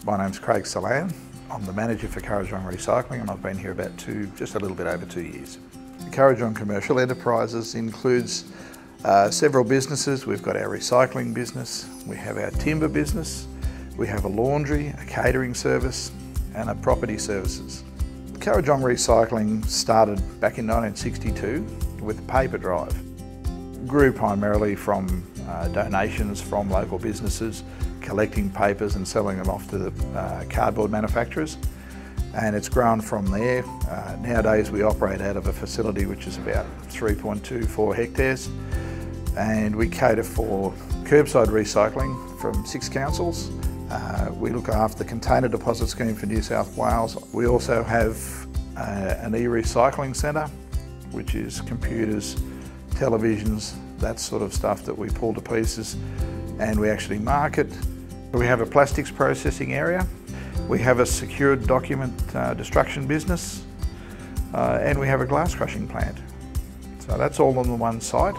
My name's Craig Salan. I'm the manager for Currajong Recycling and I've been here about just a little bit over 2 years. Currajong Commercial Enterprises includes several businesses. We've got our recycling business, we have our timber business, we have a laundry, a catering service and a property services. Currajong Recycling started back in 1962 with a paper drive. Grew primarily from donations from local businesses, collecting papers and selling them off to the cardboard manufacturers, and it's grown from there. Nowadays we operate out of a facility which is about 3.24 hectares, and we cater for curbside recycling from 6 councils. We look after the container deposit scheme for New South Wales. We also have an e-recycling centre, which is computers, televisions, that sort of stuff that we pull to pieces and we actually market. We have a plastics processing area, we have a secured document destruction business, and we have a glass crushing plant. So that's all on the one site,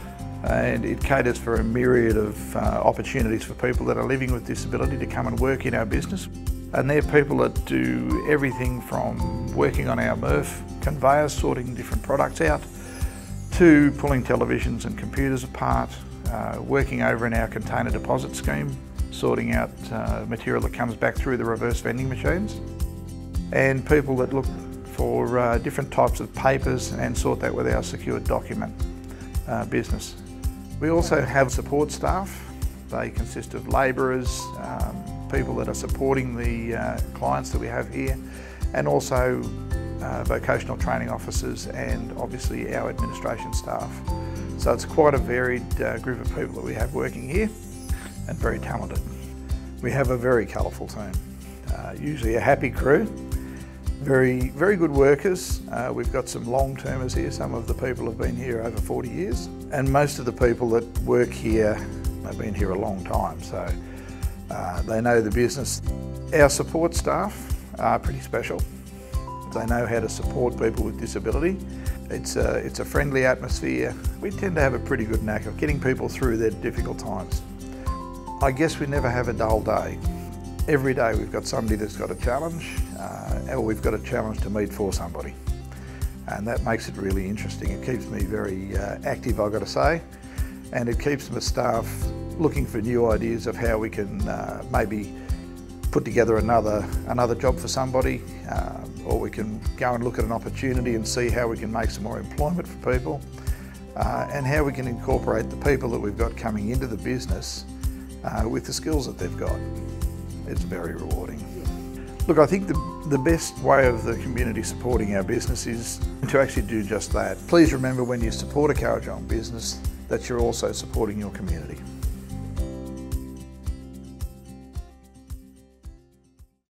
and it caters for a myriad of opportunities for people that are living with disability to come and work in our business. And they're people that do everything from working on our MRF conveyors, sorting different products out, to pulling televisions and computers apart, working over in our container deposit scheme, sorting out material that comes back through the reverse vending machines, and people that look for different types of papers and sort that with our secured document business. We also have support staff. They consist of labourers, people that are supporting the clients that we have here, and also vocational training officers and obviously our administration staff. So it's quite a varied group of people that we have working here and very talented. We have a very colourful team, usually a happy crew, very good workers. We've got some long-termers here. Some of the people have been here over 40 years, and most of the people that work here have been here a long time, so they know the business. Our support staff are pretty special. They know how to support people with disability. It's a friendly atmosphere. We tend to have a pretty good knack of getting people through their difficult times. I guess we never have a dull day. Every day we've got somebody that's got a challenge, or we've got a challenge to meet for somebody. And that makes it really interesting. It keeps me very active, I've got to say, and it keeps my staff looking for new ideas of how we can maybe put together another job for somebody, or we can go and look at an opportunity and see how we can make some more employment for people, and how we can incorporate the people that we've got coming into the business with the skills that they've got. It's very rewarding. Look, I think the best way of the community supporting our business is to actually do just that. Please remember, when you support a Currajong business, that you're also supporting your community.